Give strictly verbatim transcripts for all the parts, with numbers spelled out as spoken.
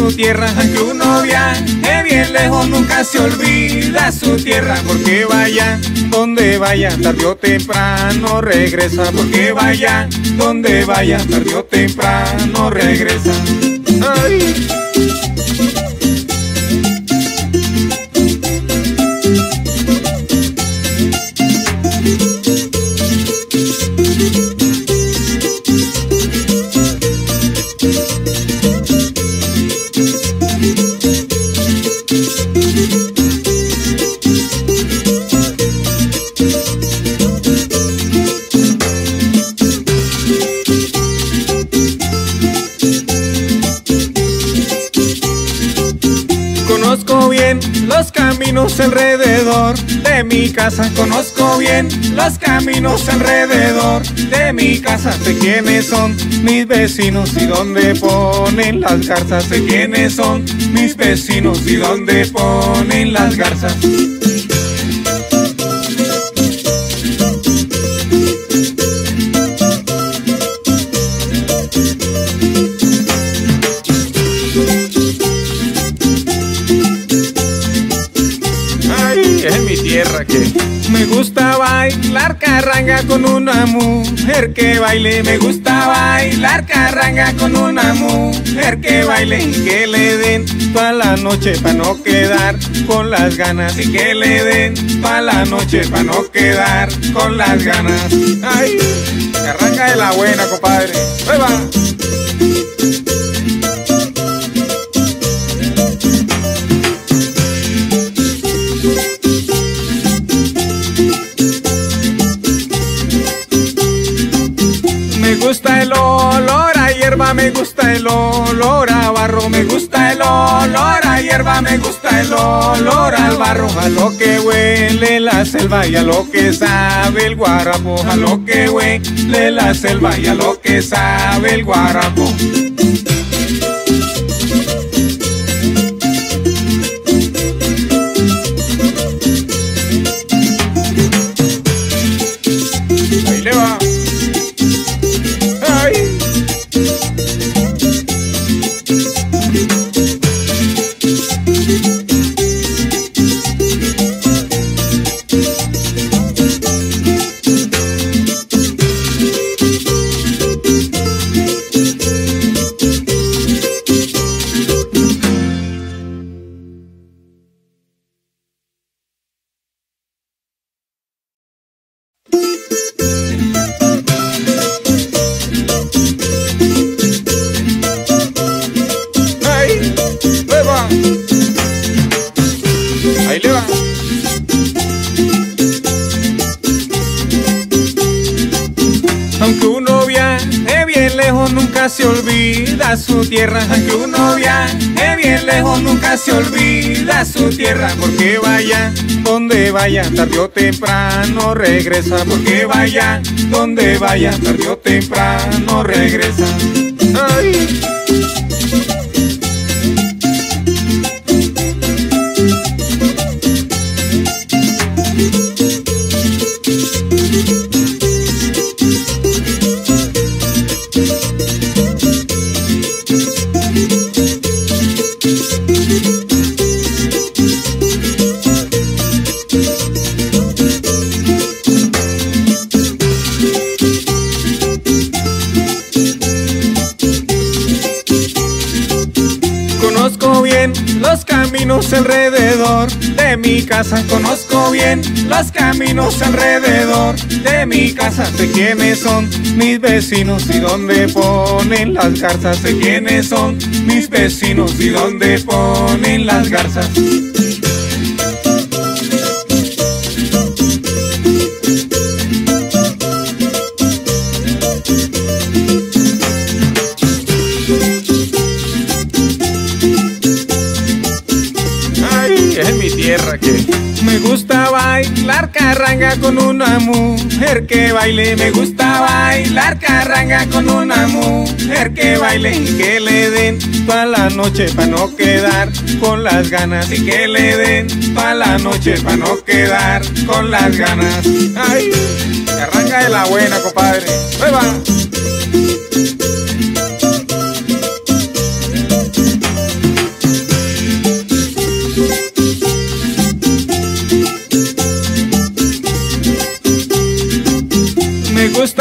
su tierra, aunque uno viaje bien lejos nunca se olvida su tierra, porque vaya donde vaya, tarde o temprano regresa, porque vaya donde vaya, tarde o temprano regresa. Ay. Conozco bien los caminos alrededor de mi casa, conozco bien los caminos alrededor de mi casa. Sé quiénes son mis vecinos y dónde ponen las garzas. Sé quiénes son mis vecinos y dónde ponen las garzas. Es mi tierra que me gusta bailar carranga con una mujer que baile. Me gusta bailar carranga con una mujer que baile y que le den pa' la noche pa' no quedar con las ganas, y que le den pa' la noche pa' no quedar con las ganas. Ay, carranga de la buena, compadre. ¡Ahí va! Me gusta el olor a hierba, me gusta el olor a barro, me gusta el olor a hierba, me gusta el olor al barro, a lo que huele la selva y a lo que sabe el guarapo, a lo que huele la selva y a lo que sabe el guarapo. Ahí le va. Ahí le va. Aunque uno viaje bien lejos nunca se olvida su tierra, aunque uno viaje bien lejos nunca se olvida su tierra, porque vaya donde vaya, tarde o temprano regresa, porque vaya donde vaya, tarde o temprano regresa. Ay. Conozco bien los caminos alrededor de mi casa, conozco bien los caminos alrededor de mi casa. Sé quiénes son mis vecinos y dónde ponen las garzas. Sé quiénes son mis vecinos y dónde ponen las garzas. Es mi tierra que me gusta bailar carranga con una mujer que baile. Me gusta bailar carranga con una mujer que baile y que le den pa' la noche pa' no quedar con las ganas, y que le den pa' la noche pa' no quedar con las ganas. Ay, carranga de la buena, compadre. ¡Ahí va!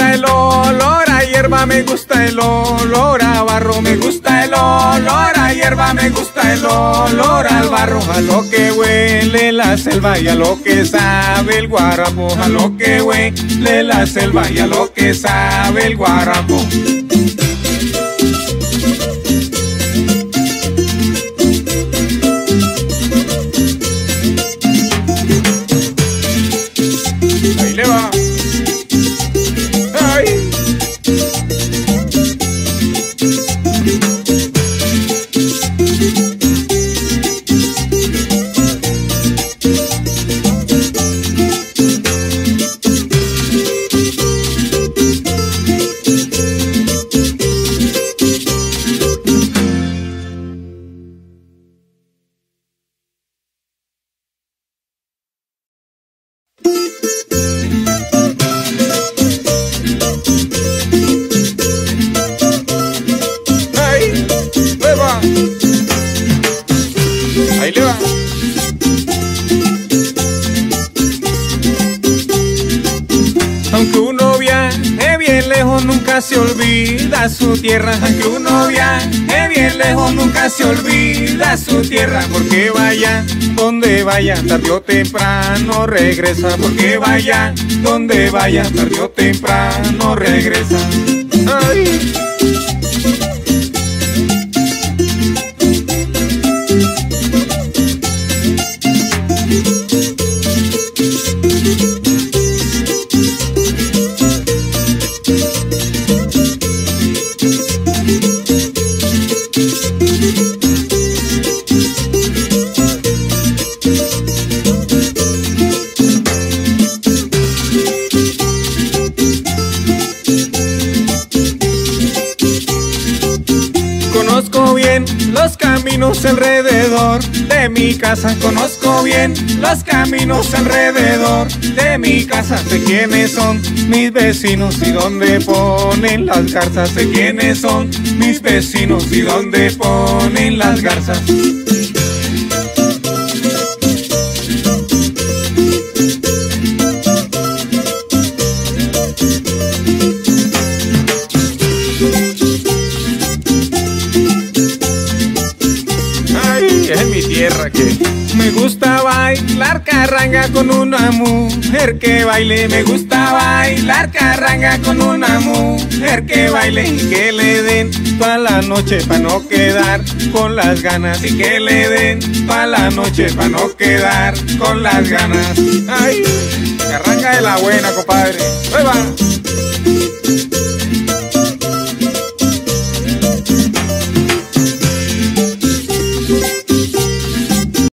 gusta el olor a hierba, me gusta el olor a barro, me gusta el olor a hierba, me gusta el olor al barro. A lo que huele la selva y a lo que sabe el guarapo, a lo que huele la selva y a lo que sabe el guarapo. Ahí le va. Ay. Ahí le va. Aunque uno viaje bien lejos, nunca se olvida su tierra. Aunque uno viaje bien lejos, nunca se olvida su tierra. Porque vaya donde vaya, tarde o temprano regresa. Porque vaya donde vaya, tarde o temprano regresa. Ay. Conozco bien los caminos alrededor de mi casa. Conozco bien los caminos alrededor de mi casa. Sé quiénes son mis vecinos y dónde ponen las garzas. Sé quiénes son mis vecinos y dónde ponen las garzas. Es mi tierra que me gusta bailar carranga con una mujer que baile. Me gusta bailar carranga con una mujer que baile y que le den toda la noche pa' no quedar con las ganas. Y que le den toda la noche pa' no quedar con las ganas. Ay, carranga de la buena, compadre. ¡Ahí va!